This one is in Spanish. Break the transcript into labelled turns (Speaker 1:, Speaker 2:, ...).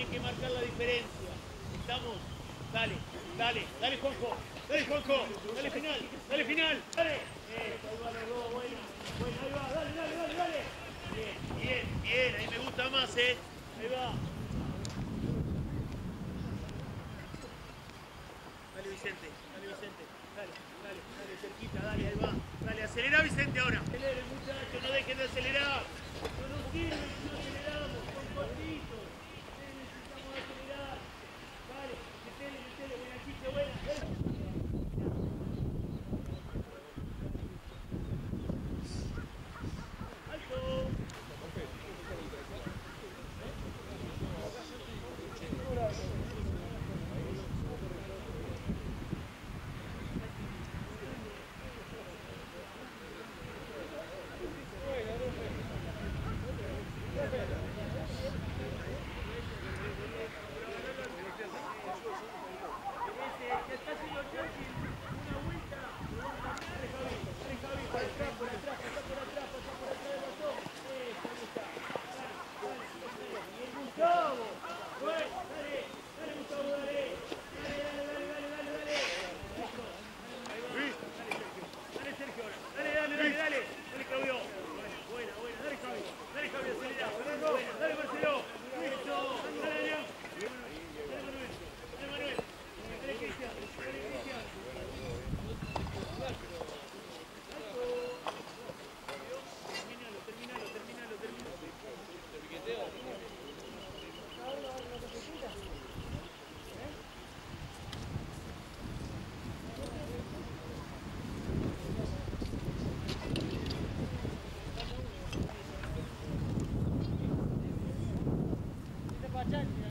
Speaker 1: que marcar la diferencia. ¿Estamos? Dale, dale, dale Juanjo, dale Juanjo, dale final, dale final, dale. Ahí va los dos, buena, buena, ahí va, dale, dale, dale, dale. Bien, bien, bien, ahí me gusta más, ahí va. Dale Vicente, dale, dale, dale, cerquita, dale, ahí va. Dale, acelera Vicente ahora. Acelere muchachos, no dejen de acelerar. No nos sirve si no aceleramos, son cortitos. Necesitamos acelerar. Dale, metele, buena chicha, buena. Alto.
Speaker 2: Bacak